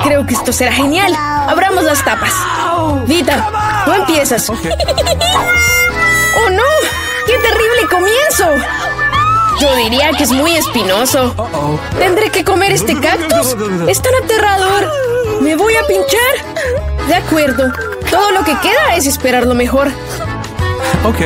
Creo que esto será genial. Abramos las tapas. Vita, tú empiezas. ¡Oh, no! ¡Qué terrible comienzo! Yo diría que es muy espinoso. ¿Tendré que comer este cactus? ¡Es tan aterrador! ¿Me voy a pinchar? De acuerdo. Todo lo que queda es esperar lo mejor. Ok.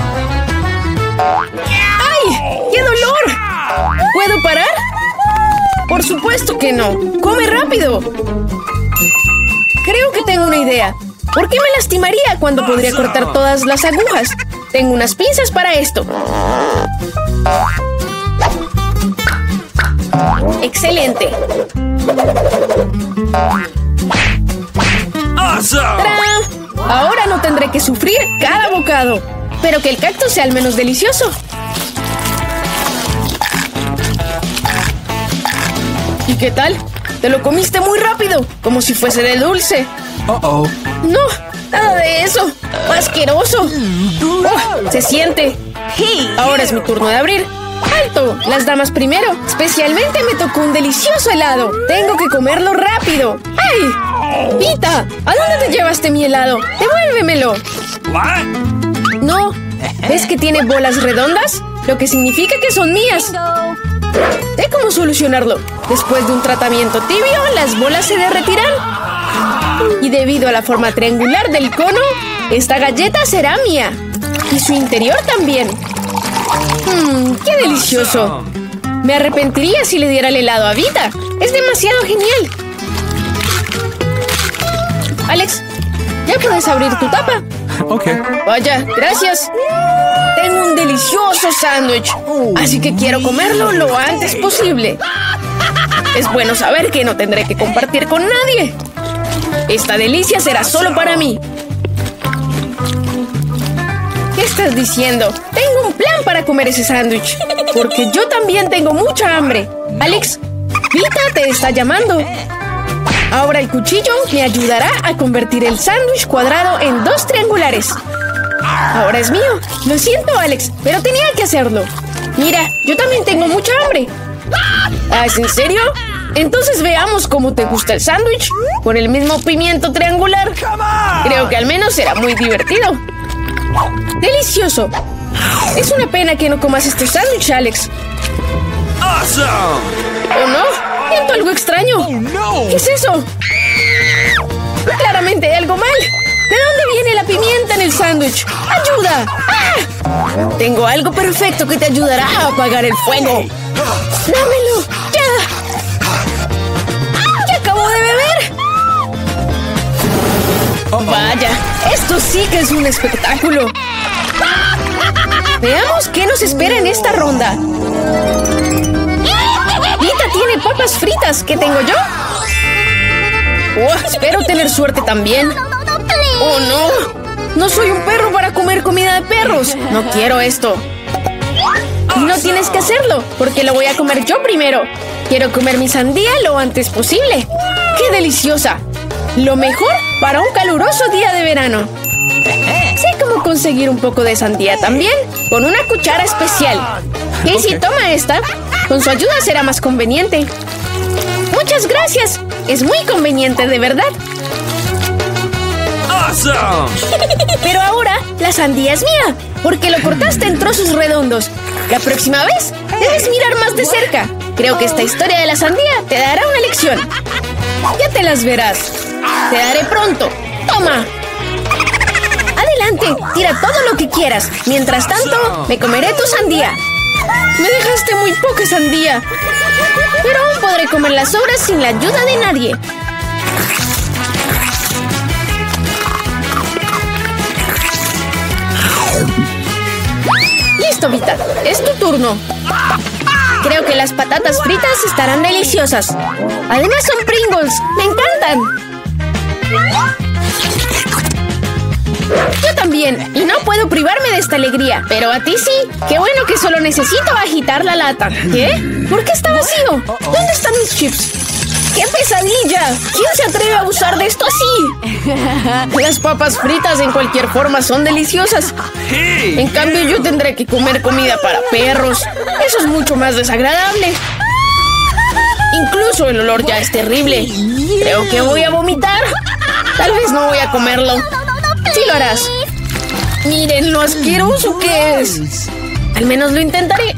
¡Ay! ¡Qué dolor! ¿Puedo parar? Por supuesto que no. ¡Come rápido! Creo que tengo una idea. ¿Por qué me lastimaría cuando podría cortar todas las agujas? Tengo unas pinzas para esto. ¡Excelente! ¡Tarán! Ahora no tendré que sufrir cada bocado. Pero que el cactus sea al menos delicioso. ¿Y qué tal? Te lo comiste muy rápido, como si fuese de dulce. No, nada de eso. ¡Asqueroso! Oh, se siente. Ahora es mi turno de abrir. ¡Alto! Las damas primero. Especialmente me tocó un delicioso helado. Tengo que comerlo rápido. ¡Ay! Vita, ¿a dónde te llevaste mi helado? ¡Devuélvemelo! No. ¿Ves que tiene bolas redondas? Lo que significa que son mías. Sé cómo solucionarlo. Después de un tratamiento tibio, las bolas se derretirán. Y debido a la forma triangular del cono, esta galleta será mía. Y su interior también. ¡Qué delicioso! Me arrepentiría si le diera el helado a Vita. Es demasiado genial. Alex, ya puedes abrir tu tapa. Ok. Vaya, gracias. Tengo un delicioso sándwich, así que quiero comerlo lo antes posible. Es bueno saber que no tendré que compartir con nadie. Esta delicia será solo para mí. ¿Qué estás diciendo? Tengo un plan para comer ese sándwich, porque yo también tengo mucha hambre. Alex, Vita te está llamando. Ahora el cuchillo me ayudará a convertir el sándwich cuadrado en 2 triangulares. Ahora es mío. Lo siento, Alex, pero tenía que hacerlo. Mira, yo también tengo mucha hambre. ¿Ah, es en serio? Entonces veamos cómo te gusta el sándwich con el mismo pimiento triangular. Creo que al menos será muy divertido. ¡Delicioso! Es una pena que no comas este sándwich, Alex. ¿O no? Siento algo extraño. ¿Qué es eso? Claramente hay algo mal. ¿De dónde viene la pimienta en el sándwich? ¡Ayuda! ¡Ah! Tengo algo perfecto que te ayudará a apagar el fuego. ¡Dámelo! ¡Ya! ¡Ya acabo de beber! Vaya, esto sí que es un espectáculo. Veamos qué nos espera en esta ronda. Vita tiene papas fritas. ¿Qué tengo yo? Espero tener suerte también. ¡Oh, no! No soy un perro para comer comida de perros. No quiero esto. Y no tienes que hacerlo, porque lo voy a comer yo primero. Quiero comer mi sandía lo antes posible. ¡Qué deliciosa! Lo mejor para un caluroso día de verano. Sé cómo conseguir un poco de sandía también, con una cuchara especial. Casey, toma esta. Con su ayuda será más conveniente. Muchas gracias. Es muy conveniente, de verdad. Pero ahora la sandía es mía, porque lo cortaste en trozos redondos. La próxima vez debes mirar más de cerca. Creo que esta historia de la sandía te dará una lección. Ya te las verás. Te daré pronto. ¡Toma! Adelante, tira todo lo que quieras. Mientras tanto, me comeré tu sandía. Me dejaste muy poca sandía. Pero aún podré comer las sobras sin la ayuda de nadie. Listo, Vita. Es tu turno. Creo que las patatas fritas estarán deliciosas. Además son Pringles. ¡Me encantan! Yo también. Y no puedo privarme de esta alegría. Pero a ti sí. Qué bueno que solo necesito agitar la lata. ¿Qué? ¿Por qué está vacío? ¿Dónde están mis chips? ¡Qué pesadilla! ¿Quién se atreve a abusar de esto así? Las papas fritas en cualquier forma son deliciosas. En cambio, yo tendré que comer comida para perros. Eso es mucho más desagradable. Incluso el olor ya es terrible. Creo que voy a vomitar. Tal vez no voy a comerlo. Sí lo harás. Miren lo asqueroso que es. Al menos lo intentaré.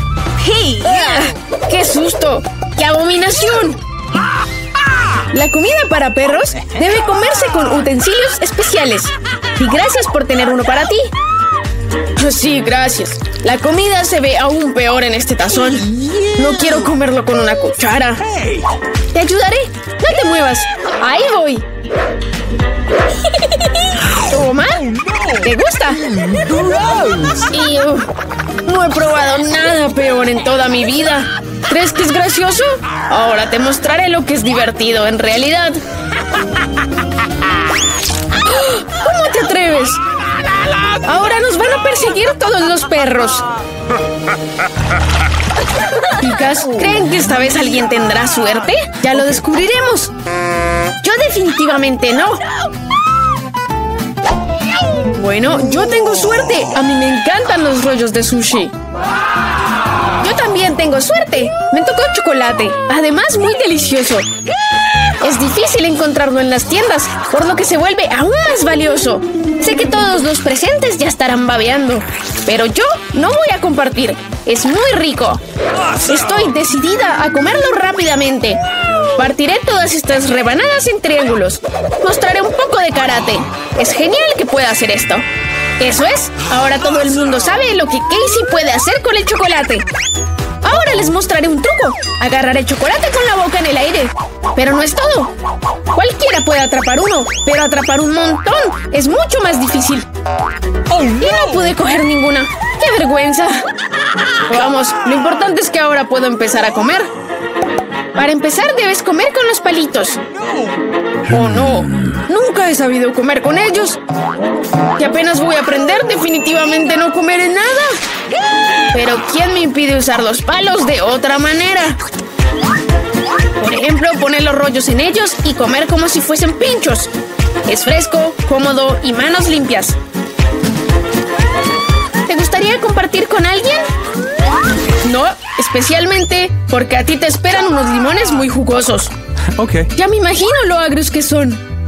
¡Qué susto! ¡Qué abominación! La comida para perros debe comerse con utensilios especiales. Y gracias por tener uno para ti. Sí, gracias. La comida se ve aún peor en este tazón. No quiero comerlo con una cuchara. Te ayudaré. No te muevas. Ahí voy. Toma. ¿Te gusta? No he probado nada peor en toda mi vida. ¿Crees que es gracioso? Ahora te mostraré lo que es divertido en realidad. ¿Cómo te atreves? Ahora nos van a perseguir todos los perros. Chicas, ¿creen que esta vez alguien tendrá suerte? Ya lo descubriremos. Yo definitivamente no. Bueno, yo tengo suerte. A mí me encantan los rollos de sushi. Yo también tengo suerte. Me tocó chocolate. Además, muy delicioso. Es difícil encontrarlo en las tiendas, por lo que se vuelve aún más valioso. Sé que todos los presentes ya estarán babeando, pero yo no voy a compartir. Es muy rico. Estoy decidida a comerlo rápidamente. Partiré todas estas rebanadas en triángulos. Mostraré un poco de karate. Es genial que pueda hacer esto. Eso es. Ahora todo el mundo sabe lo que Casey puede hacer con el chocolate. Ahora les mostraré un truco. Agarrar el chocolate con la boca en el aire. Pero no es todo. Cualquiera puede atrapar uno, pero atrapar un montón es mucho más difícil. Y no pude coger ninguna. ¡Qué vergüenza! Vamos, lo importante es que ahora puedo empezar a comer. Para empezar, debes comer con los palitos. ¡Oh, no! Nunca he sabido comer con ellos. Y apenas voy a aprender, definitivamente no comeré nada. Pero ¿quién me impide usar los palos de otra manera? Por ejemplo, poner los rollos en ellos y comer como si fuesen pinchos. Es fresco, cómodo y manos limpias. ¿Te gustaría compartir con alguien? No, especialmente porque a ti te esperan unos limones muy jugosos. Ok. Ya me imagino lo agrios que son.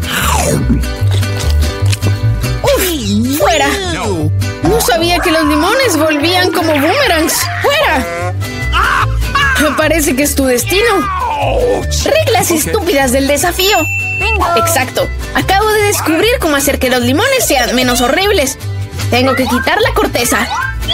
¡Uf! ¡Fuera! No sabía que los limones volvían como boomerangs. ¡Fuera! Me parece que es tu destino. Reglas estúpidas del desafío. Exacto. Acabo de descubrir cómo hacer que los limones sean menos horribles. Tengo que quitar la corteza.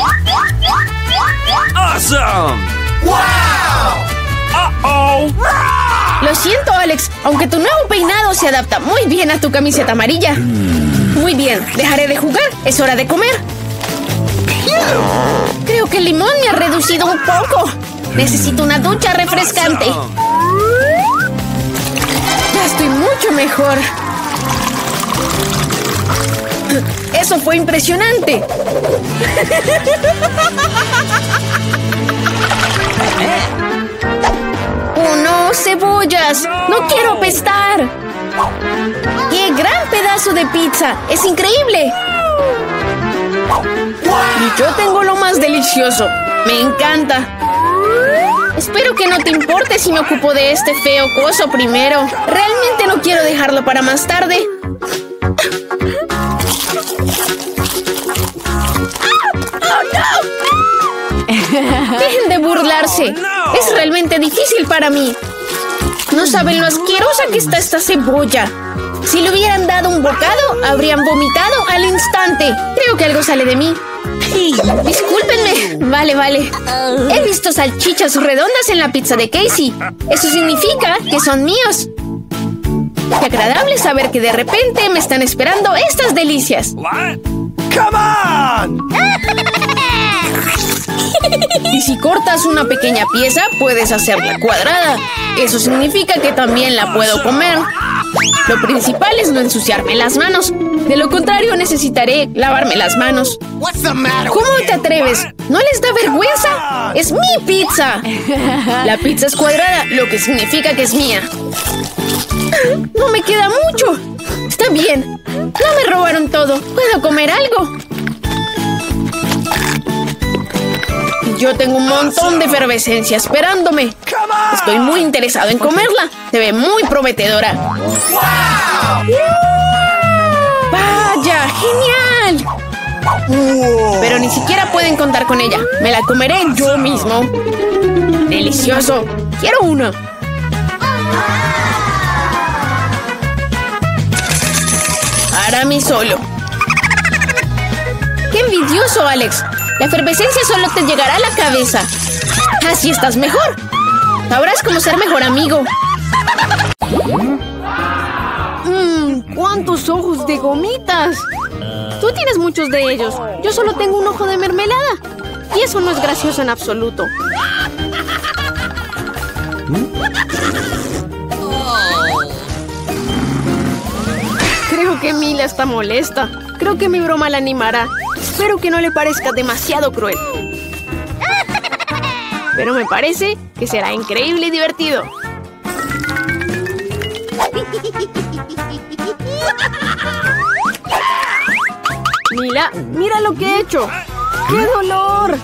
Awesome. Wow. Uh-oh. Lo siento, Alex, aunque tu nuevo peinado se adapta muy bien a tu camiseta amarilla. Muy bien, dejaré de jugar. Es hora de comer. Creo que el limón me ha reducido un poco. Necesito una ducha refrescante. Ya estoy mucho mejor. Eso fue impresionante. ¡Oh, no! ¡Cebollas! ¡No quiero apestar! ¡Qué gran pedazo de pizza! ¡Es increíble! Y yo tengo lo más delicioso. ¡Me encanta! Espero que no te importe si me ocupo de este feo coso primero. Realmente no quiero dejarlo para más tarde. Dejen de burlarse. Es realmente difícil para mí. No saben lo asquerosa que está esta cebolla. Si le hubieran dado un bocado, habrían vomitado al instante. Creo que algo sale de mí. Discúlpenme. Vale. He visto salchichas redondas en la pizza de Casey. Eso significa que son míos. Qué agradable saber que de repente me están esperando estas delicias. What? Come on. Y si cortas una pequeña pieza, puedes hacerla cuadrada. Eso significa que también la puedo comer. Lo principal es no ensuciarme las manos. De lo contrario, necesitaré lavarme las manos. ¿Cómo te atreves? ¿No les da vergüenza? ¡Es mi pizza! La pizza es cuadrada, lo que significa que es mía. No me queda mucho. Está bien. No me robaron todo. ¿Puedo comer algo? Yo tengo un montón de efervescencia esperándome. Estoy muy interesado en comerla. Se ve muy prometedora. ¡Vaya! ¡Genial! Pero ni siquiera pueden contar con ella. Me la comeré yo mismo. ¡Delicioso! ¡Quiero una! Para mí solo. ¡Qué envidioso, Alex! La efervescencia solo te llegará a la cabeza. Así estás mejor. Sabrás cómo ser mejor amigo. ¡Cuántos ojos de gomitas! Tú tienes muchos de ellos. Yo solo tengo un ojo de mermelada. Y eso no es gracioso en absoluto. Creo que Mila está molesta. Creo que mi broma la animará. Espero que no le parezca demasiado cruel. Pero me parece que será increíble y divertido. Mila, mira lo que he hecho. ¡Qué dolor!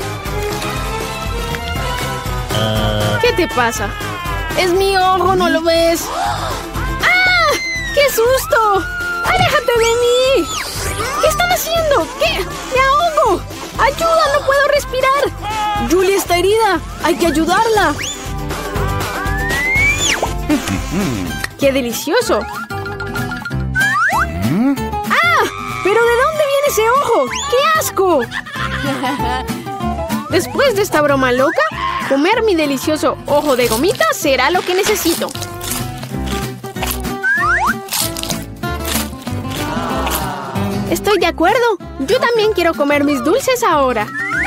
¿Qué te pasa? ¡Es mi ojo, no lo ves! ¡Ah! ¡Qué susto! ¡Aléjate de mí! ¿Qué están haciendo? ¿Qué? ¡Me ahogo! ¡Ayuda! ¡No puedo respirar! ¡Julie está herida! ¡Hay que ayudarla! ¡Qué delicioso! ¡Ah! ¿Pero de dónde viene ese ojo? ¡Qué asco! Después de esta broma loca, comer mi delicioso ojo de gomita será lo que necesito. Estoy de acuerdo. Yo también quiero comer mis dulces ahora.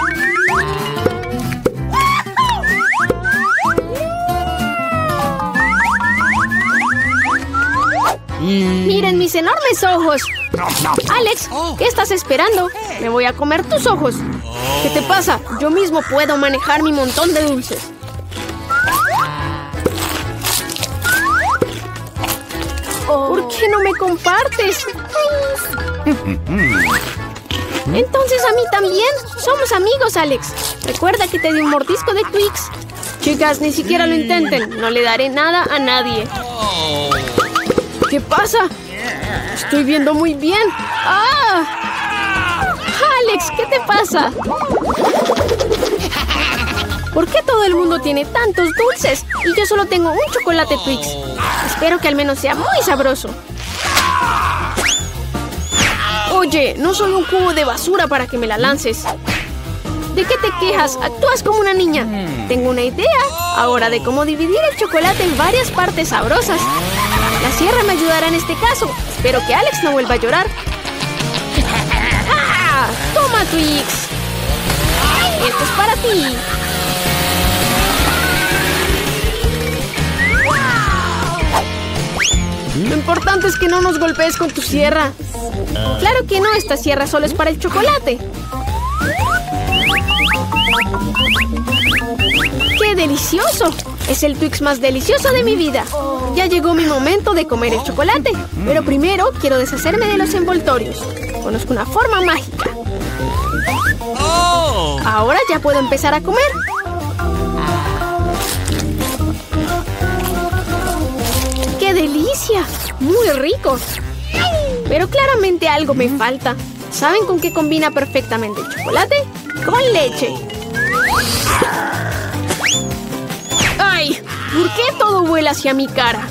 ¡Miren mis enormes ojos! Alex, ¿qué estás esperando? Me voy a comer tus ojos. ¿Qué te pasa? Yo mismo puedo manejar mi montón de dulces. ¿Por qué no me compartes? Entonces a mí también. Somos amigos, Alex. Recuerda que te di un mordisco de Twix. Chicas, ni siquiera lo intenten. No le daré nada a nadie. ¿Qué pasa? Estoy viendo muy bien. ¡Ah! Alex, ¿qué te pasa? ¿Por qué todo el mundo tiene tantos dulces? Y yo solo tengo un chocolate Twix. Espero que al menos sea muy sabroso. Oye, no soy un cubo de basura para que me la lances. ¿De qué te quejas? Actúas como una niña. Tengo una idea ahora de cómo dividir el chocolate en varias partes sabrosas. La sierra me ayudará en este caso. Espero que Alex no vuelva a llorar. ¡Ah! ¡Toma, Twix! Esto es para ti. Lo importante es que no nos golpees con tu sierra. Claro que no, esta sierra solo es para el chocolate. ¡Qué delicioso! Es el Twix más delicioso de mi vida. Ya llegó mi momento de comer el chocolate. Pero primero quiero deshacerme de los envoltorios. Conozco una forma mágica. Ahora ya puedo empezar a comer. ¡Qué delicia! ¡Muy rico! Pero claramente algo me falta. ¿Saben con qué combina perfectamente el chocolate? ¡Con leche! ¡Ay! ¿Por qué todo vuela hacia mi cara?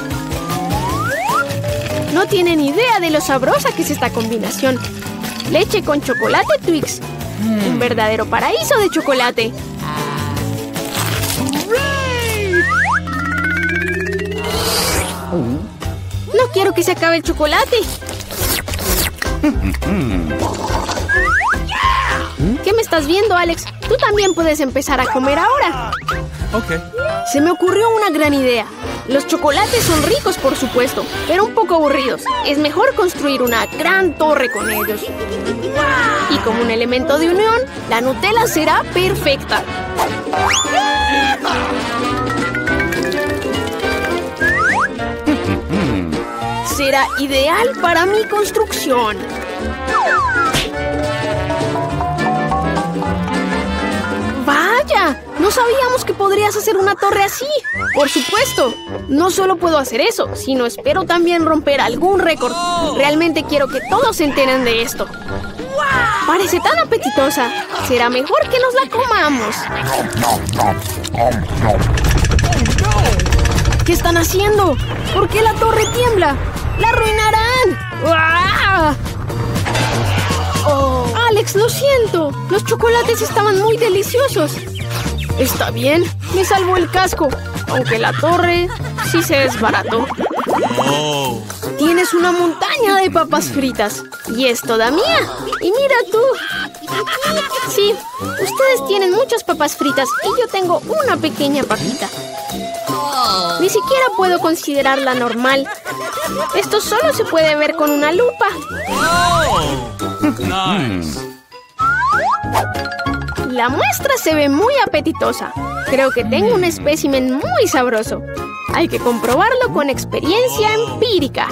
No tienen idea de lo sabrosa que es esta combinación. Leche con chocolate Twix. Un verdadero paraíso de chocolate. No quiero que se acabe el chocolate. ¿Qué me estás viendo, Alex? Tú también puedes empezar a comer ahora. Se me ocurrió una gran idea. Los chocolates son ricos, por supuesto, pero un poco aburridos. Es mejor construir una gran torre con ellos. Y como un elemento de unión, la Nutella será perfecta. Será ideal para mi construcción. No sabíamos que podrías hacer una torre así. Por supuesto. No solo puedo hacer eso, sino espero también romper algún récord. Realmente quiero que todos se enteren de esto. Parece tan apetitosa. Será mejor que nos la comamos. ¿Qué están haciendo? ¿Por qué la torre tiembla? ¡La arruinarán! ¡Ah! Oh. Alex, lo siento. Los chocolates estaban muy deliciosos. Está bien, me salvó el casco. Aunque la torre sí se desbarató. Oh. Tienes una montaña de papas fritas. Y es toda mía. Y mira tú. Sí, ustedes tienen muchas papas fritas y yo tengo una pequeña papita. Ni siquiera puedo considerarla normal. Esto solo se puede ver con una lupa. Nice. La muestra se ve muy apetitosa. Creo que tengo un espécimen muy sabroso. Hay que comprobarlo con experiencia empírica.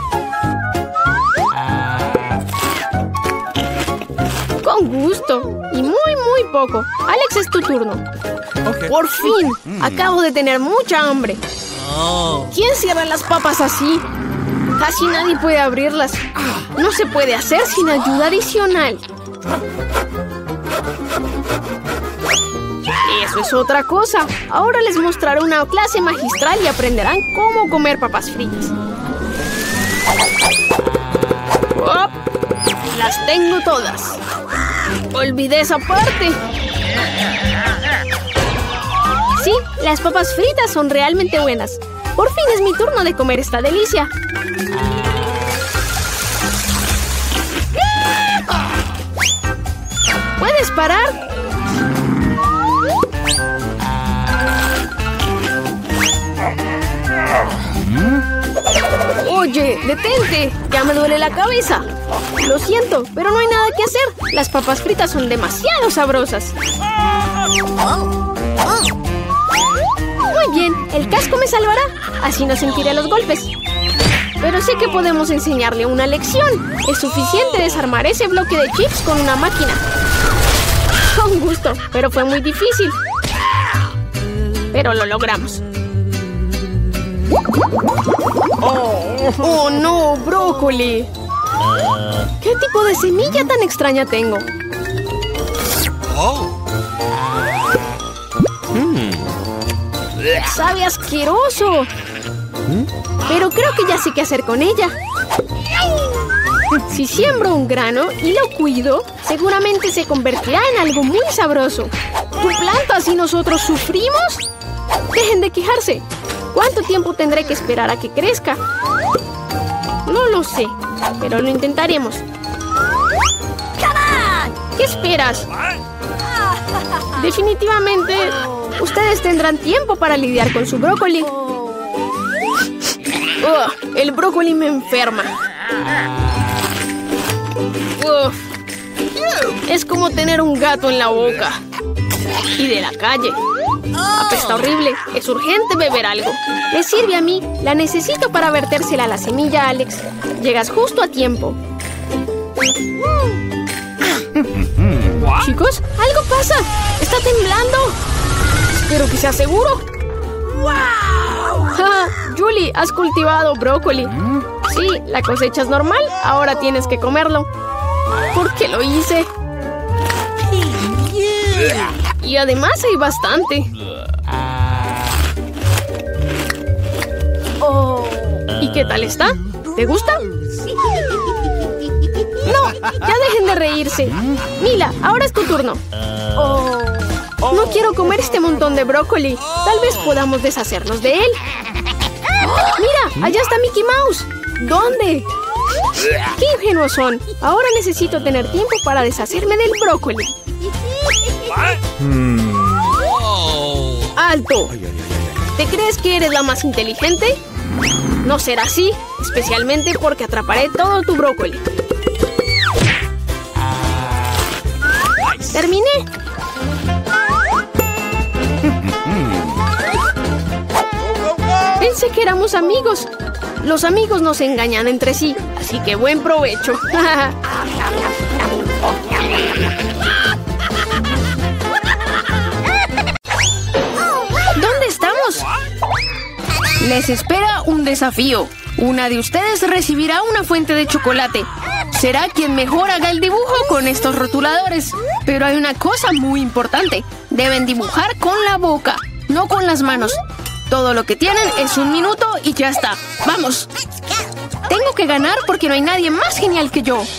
Con gusto. Y muy poco. Alex, es tu turno. Okay. ¡Por fin! Acabo de tener mucha hambre. ¿Quién cierra las papas así? Casi nadie puede abrirlas. No se puede hacer sin ayuda adicional. Eso es otra cosa. Ahora les mostraré una clase magistral y aprenderán cómo comer papas fritas. ¡Oh! Las tengo todas. Olvidé esa parte. Sí, las papas fritas son realmente buenas. Por fin es mi turno de comer esta delicia. ¿Puedes parar? Oye, detente. Ya me duele la cabeza. Lo siento, pero no hay nada que hacer. Las papas fritas son demasiado sabrosas. Muy bien, el casco me salvará. Así no sentiré los golpes. Pero sé que podemos enseñarle una lección. Es suficiente desarmar ese bloque de chips con una máquina. Con gusto, pero fue muy difícil. Pero lo logramos. ¡Oh, no! ¡Brócoli! ¿Qué tipo de semilla tan extraña tengo? ¡Sabe asqueroso! Pero creo que ya sé qué hacer con ella. Si siembro un grano y lo cuido, seguramente se convertirá en algo muy sabroso. ¿Tú plantas y nosotros sufrimos? Dejen de quejarse. ¿Cuánto tiempo tendré que esperar a que crezca? No lo sé, pero lo intentaremos. ¿Qué esperas? Definitivamente, ustedes tendrán tiempo para lidiar con su brócoli. El brócoli me enferma. Es como tener un gato en la boca. Y de la calle. Apesta horrible. Es urgente beber algo. ¿Le sirve a mí? La necesito para vertérsela a la semilla, Alex. Llegas justo a tiempo. Chicos, algo pasa. Está temblando. Espero que sea seguro. ¡Wow! Julie, has cultivado brócoli. Sí, la cosecha es normal. Ahora tienes que comerlo. ¿Por qué lo hice? Y además hay bastante. ¿Y qué tal está? ¿Te gusta? No, ya dejen de reírse. Mila, ahora es tu turno. No quiero comer este montón de brócoli. Tal vez podamos deshacernos de él. Mira, allá está Mickey Mouse. ¿Dónde? ¡Qué ingenuos son! Ahora necesito tener tiempo para deshacerme del brócoli. ¡Alto! ¿Te crees que eres la más inteligente? No será así, especialmente porque atraparé todo tu brócoli. ¡Terminé! Pensé que éramos amigos. Los amigos no se engañan entre sí, así que buen provecho. Les espera un desafío. Una de ustedes recibirá una fuente de chocolate. Será quien mejor haga el dibujo con estos rotuladores. Pero hay una cosa muy importante. Deben dibujar con la boca, no con las manos. Todo lo que tienen es 1 minuto y ya está. ¡Vamos! Tengo que ganar porque no hay nadie más genial que yo.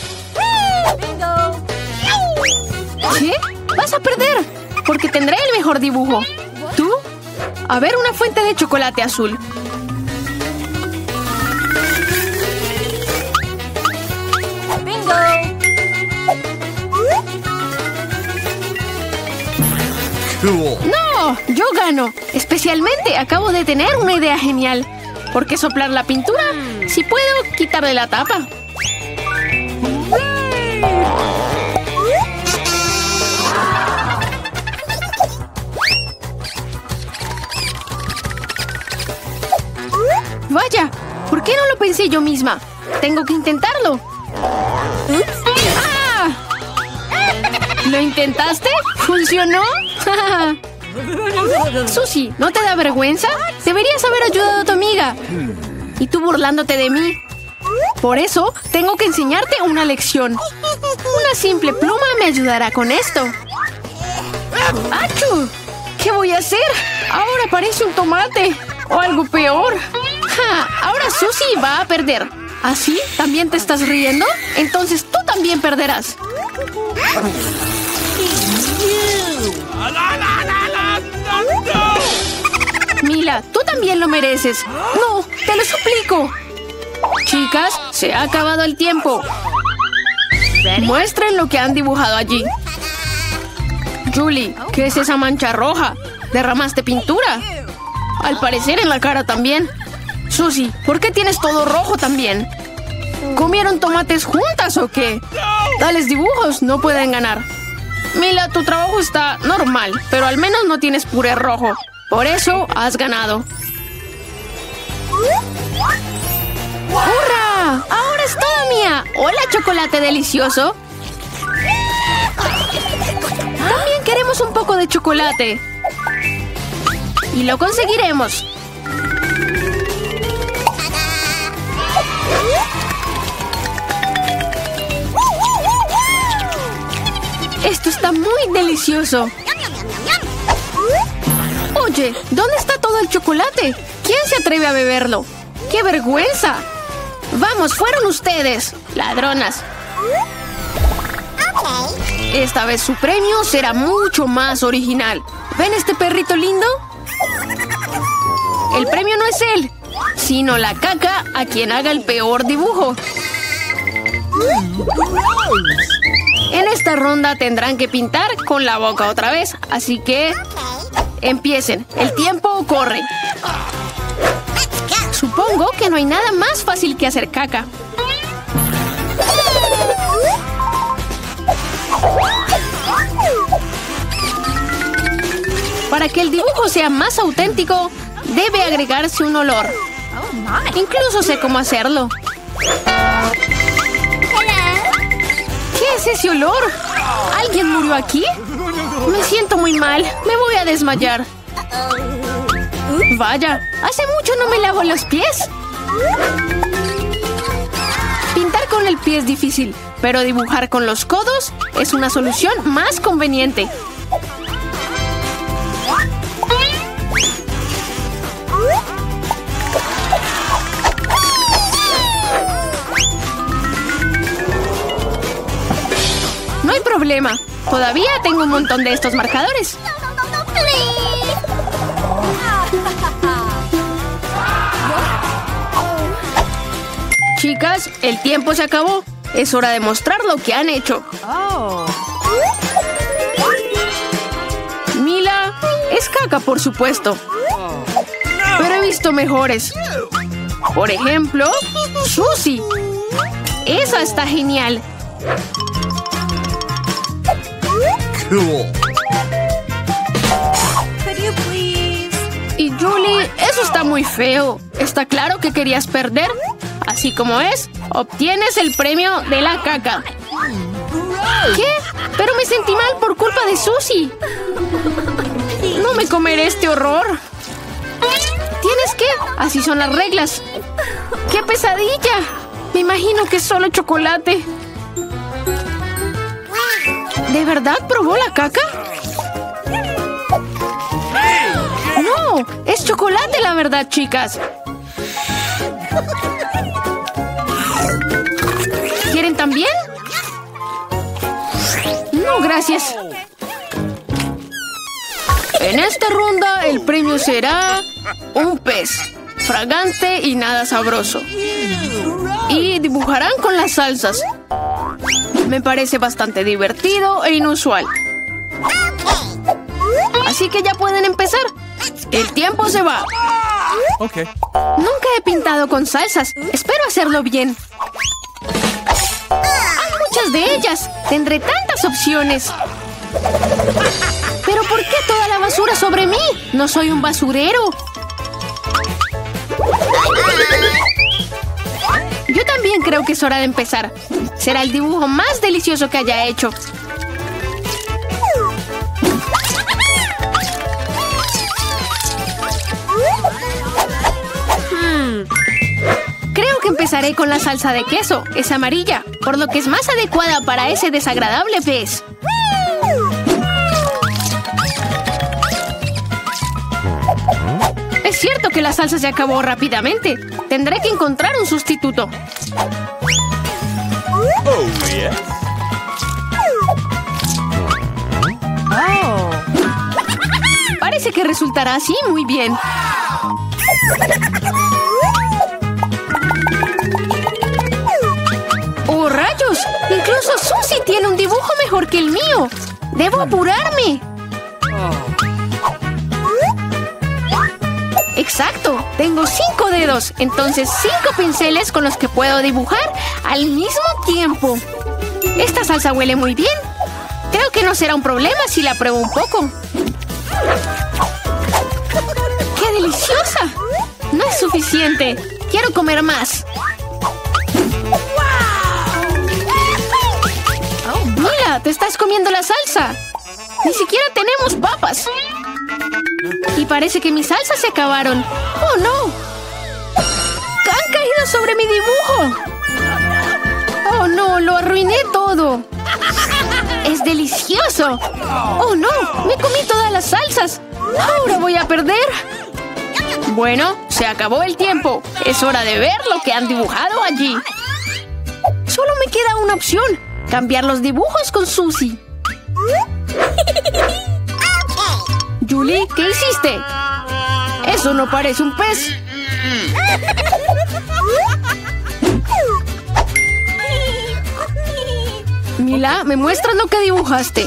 ¿Qué? ¡Vas a perder! Porque tendré el mejor dibujo. ¿Tú? A ver, una fuente de chocolate azul. Cool. ¡No! ¡Yo gano! Especialmente acabo de tener una idea genial. ¿Por qué soplar la pintura? Si puedo quitarle la tapa. Vaya, ¿por qué no lo pensé yo misma? Tengo que intentarlo. ¡Ah! ¿Lo intentaste? ¿Funcionó? Susie, ¿no te da vergüenza? Deberías haber ayudado a tu amiga. Y tú burlándote de mí. Por eso, tengo que enseñarte una lección. Una simple pluma me ayudará con esto. ¡Achú! ¿Qué voy a hacer? Ahora parece un tomate. O algo peor. ¡Ja! Ahora Susie va a perder. ¿Así? ¿También te estás riendo? Entonces tú también perderás. Mila, tú también lo mereces. No, te lo suplico. Chicas, se ha acabado el tiempo. Muestren lo que han dibujado allí. Julie, ¿qué es esa mancha roja? ¿Derramaste pintura? Al parecer en la cara también. Susie, ¿por qué tienes todo rojo también? ¿Comieron tomates juntas o qué? Tales dibujos no pueden ganar. Mila, tu trabajo está normal, pero al menos no tienes puré rojo. Por eso has ganado. ¡Hurra! ¡Ahora es toda mía! ¡Hola, chocolate delicioso! También queremos un poco de chocolate. Y lo conseguiremos. Esto está muy delicioso. Oye, ¿dónde está todo el chocolate? ¿Quién se atreve a beberlo? ¡Qué vergüenza! Vamos, fueron ustedes, ladronas. Esta vez su premio será mucho más original. ¿Ven este perrito lindo? El premio no es él, sino la caca a quien haga el peor dibujo. En esta ronda tendrán que pintar con la boca otra vez, así que empiecen. El tiempo corre. Supongo que no hay nada más fácil que hacer caca. Para que el dibujo sea más auténtico, debe agregarse un olor. Incluso sé cómo hacerlo. ¿Qué es ese olor? ¿Alguien murió aquí? Me siento muy mal. Me voy a desmayar. Vaya, hace mucho no me lavo los pies. Pintar con el pie es difícil, pero dibujar con los codos es una solución más conveniente. No hay problema. Todavía tengo un montón de estos marcadores. Chicas, el tiempo se acabó. Es hora de mostrar lo que han hecho. Mila, es caca, por supuesto. Pero he visto mejores. Por ejemplo, Susie. Esa está genial. Cool. Y Julie, eso está muy feo. Está claro que querías perder. Así como es, obtienes el premio de la caca. ¿Qué? Pero me sentí mal por culpa de Susie. No me comeré este horror. tienes que. Así son las reglas. ¡Qué pesadilla! Me imagino que es solo chocolate. ¿De verdad probó la caca? No, es chocolate la verdad, chicas. ¿Quieren también? No, gracias. En esta ronda el premio será un pez fragante y nada sabroso. Y dibujarán con las salsas. Me parece bastante divertido e inusual. Así que ya pueden empezar. El tiempo se va. Okay. Nunca he pintado con salsas. Espero hacerlo bien. Hay muchas de ellas. Tendré tantas opciones. ¿Pero por qué toda la basura sobre mí? No soy un basurero. Yo también creo que es hora de empezar. Será el dibujo más delicioso que haya hecho. Creo que empezaré con la salsa de queso. Es amarilla, por lo que es más adecuada para ese desagradable pez. Es cierto que la salsa se acabó rápidamente. Tendré que encontrar un sustituto. Oh, yeah. Oh. Parece que resultará así muy bien. ¡Oh, rayos! Incluso Susie tiene un dibujo mejor que el mío. ¡Debo apurarme! ¡Exacto! Tengo 5 dedos, entonces 5 pinceles con los que puedo dibujar al mismo tiempo. Esta salsa huele muy bien. Creo que no será un problema si la pruebo un poco. ¡Qué deliciosa! No es suficiente. Quiero comer más. ¡Mira! ¡Te estás comiendo la salsa! ¡Ni siquiera tenemos papas! Y parece que mis salsas se acabaron. ¡Oh, no! ¡Han caído sobre mi dibujo! ¡Oh, no! ¡Lo arruiné todo! ¡Es delicioso! ¡Oh, no! ¡Me comí todas las salsas! ¡Ahora voy a perder! Bueno, se acabó el tiempo. Es hora de ver lo que han dibujado allí. Solo me queda una opción. Cambiar los dibujos con Susie. Julie, ¿qué hiciste? Eso no parece un pez. Mila, ¿me muestras lo que dibujaste?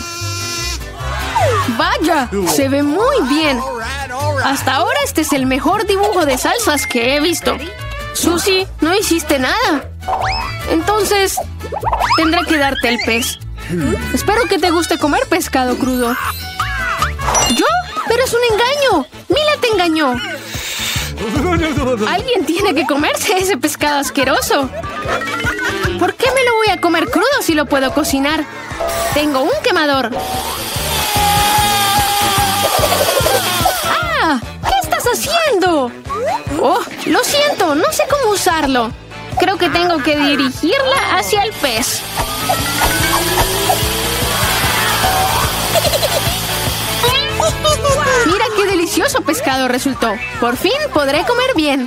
¡Vaya! Se ve muy bien. Hasta ahora este es el mejor dibujo de salsas que he visto. Susie, no hiciste nada. Entonces, tendré que darte el pez. Espero que te guste comer pescado crudo. ¿Yo? ¡Pero es un engaño! ¡Mila te engañó! Alguien tiene que comerse ese pescado asqueroso. ¿Por qué me lo voy a comer crudo si lo puedo cocinar? Tengo un quemador. ¡Ah! ¿Qué estás haciendo? Oh, lo siento, no sé cómo usarlo. Creo que tengo que dirigirla hacia el pez. Mira qué delicioso pescado resultó. Por fin podré comer bien.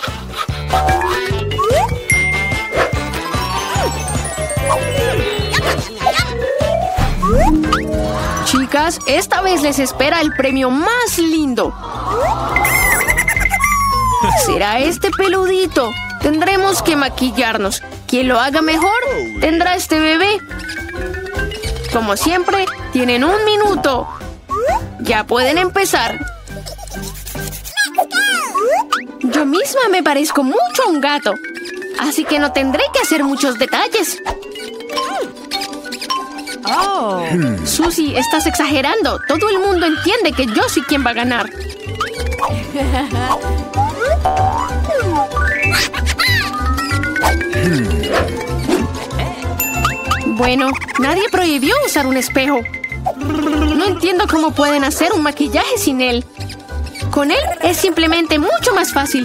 Chicas, esta vez les espera el premio más lindo. Será este peludito. Tendremos que maquillarnos. Quien lo haga mejor tendrá este bebé. Como siempre, tienen 1 minuto. Ya pueden empezar. Yo misma me parezco mucho a un gato, así que no tendré que hacer muchos detalles. Oh. Susie, estás exagerando. Todo el mundo entiende que yo soy quien va a ganar. Bueno, nadie prohibió usar un espejo. No entiendo cómo pueden hacer un maquillaje sin él. Con él es simplemente mucho más fácil.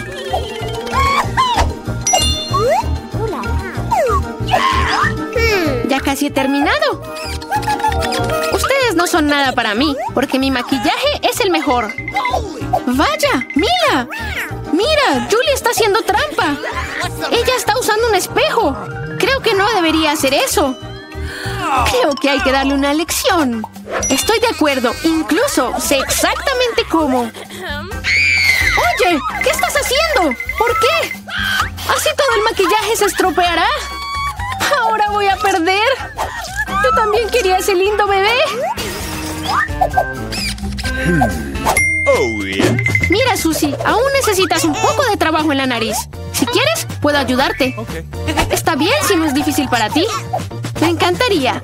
Ya casi he terminado. Ustedes no son nada para mí, porque mi maquillaje es el mejor. ¡Vaya! ¡Mila! ¡Mira! ¡Julie está haciendo trampa! Ella está usando un espejo. Creo que no debería hacer eso. Creo que hay que darle una lección. Estoy de acuerdo. Incluso sé exactamente cómo. Oye, ¿qué estás haciendo? ¿Por qué? ¿Así todo el maquillaje se estropeará? Ahora voy a perder. Yo también quería ese lindo bebé. Oh, yeah. Mira, Susie, aún necesitas un poco de trabajo en la nariz. Si quieres, puedo ayudarte. Okay. Está bien si no es difícil para ti. Me encantaría.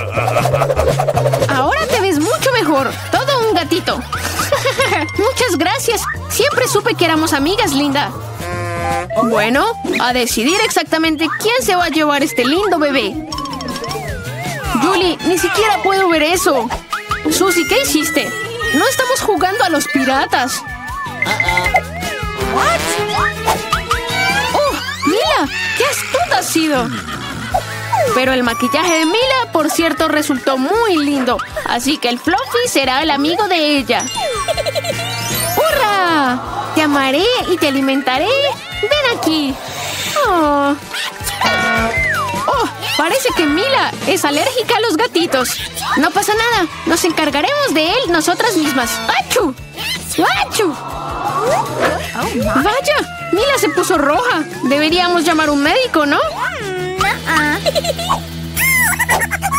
Ahora te ves mucho mejor. Todo un gatito. Muchas gracias. Siempre supe que éramos amigas, linda. Bueno, a decidir exactamente quién se va a llevar este lindo bebé. Julie, ni siquiera puedo ver eso. Susie, ¿qué hiciste? No estamos jugando a los piratas. ¡Oh, Mila! ¡Qué astuta has sido! Pero el maquillaje de Mila, por cierto, resultó muy lindo. Así que el Fluffy será el amigo de ella. ¡Hurra! Te amaré y te alimentaré. ¡Ven aquí! Oh. Oh, parece que Mila es alérgica a los gatitos. No pasa nada. Nos encargaremos de él nosotras mismas. ¡Achú! ¡Achú! ¡Vaya! Mila se puso roja. Deberíamos llamar a un médico, ¿no?